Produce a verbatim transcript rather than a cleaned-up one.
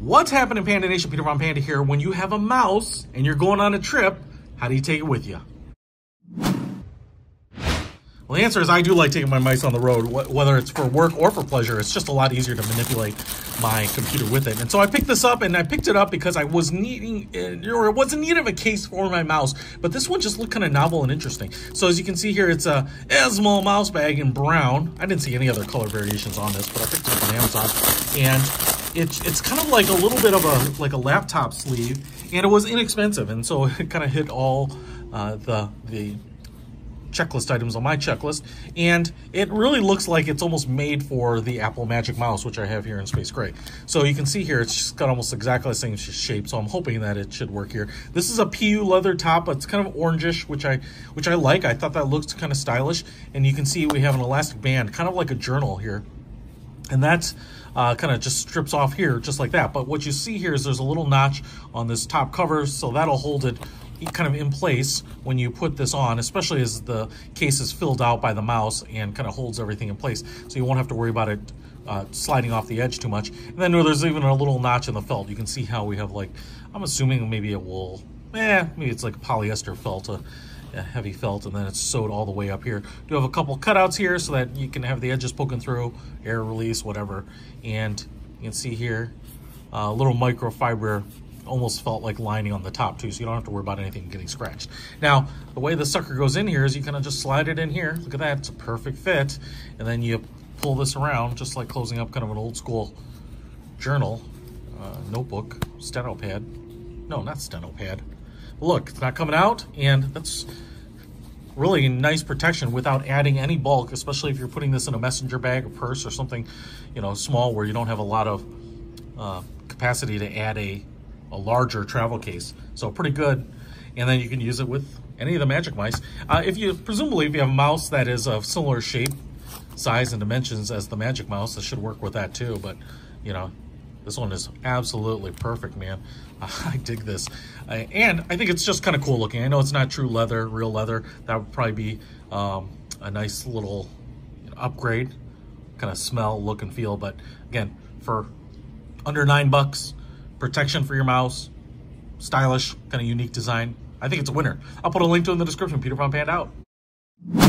What's happening, Panda Nation? Peter Von Panda here. When you have a mouse and you're going on a trip, how do you take it with you? Well, the answer is I do like taking my mice on the road, whether it's for work or for pleasure. It's just a lot easier to manipulate my computer with it. And so I picked this up, and I picked it up because I was needing, or it was in need of a case for my mouse, but this one just looked kind of novel and interesting. So as you can see here, it's a Azmall mouse bag in brown. I didn't see any other color variations on this, but I picked it up on Amazon, and it's it's kind of like a little bit of a like a laptop sleeve, and it was inexpensive, and so it kind of hit all uh, the the. checklist items on my checklist, and it really looks like it's almost made for the Apple Magic Mouse, which I have here in Space Gray. So you can see here, it's just got almost exactly the same shape, so I'm hoping that it should work here. This is a P U leather top. It's kind of orangish, which I which I like. I thought that looked kind of stylish, and you can see we have an elastic band, kind of like a journal here, and that's uh, kind of just strips off here, just like that. But what you see here is there's a little notch on this top cover, so that'll hold it kind of in place when you put this on, especially as the case is filled out by the mouse and kind of holds everything in place, so you won't have to worry about it uh, sliding off the edge too much. And then there's even a little notch in the felt. You can see how we have, like, I'm assuming maybe it will, eh, maybe it's like a polyester felt, a, a heavy felt, and then it's sewed all the way up here. You have a couple cutouts here so that you can have the edges poking through, air release, whatever. And you can see here a uh, little microfiber almost felt like lining on the top too, so you don't have to worry about anything getting scratched. Now, the way the sucker goes in here is you kind of just slide it in here. Look at that, it's a perfect fit. And then you pull this around, just like closing up kind of an old school journal, uh, notebook, steno pad. No, not steno pad. Look, it's not coming out, and that's really nice protection without adding any bulk, especially if you're putting this in a messenger bag or purse or something, you know, small, where you don't have a lot of uh, capacity to add a a larger travel case. So pretty good. And then you can use it with any of the Magic Mice. Uh, if you, presumably if you have a mouse that is of similar shape, size, and dimensions as the Magic Mouse, this should work with that too. But, you know, this one is absolutely perfect, man. Uh, I dig this. Uh, and I think it's just kind of cool looking. I know it's not true leather, real leather. That would probably be um, a nice little, you know, upgrade, kind of smell, look, and feel. But again, for under nine bucks, protection for your mouse, stylish, kind of unique design, I think it's a winner. I'll put a link to it in the description. Peter Von Panda out.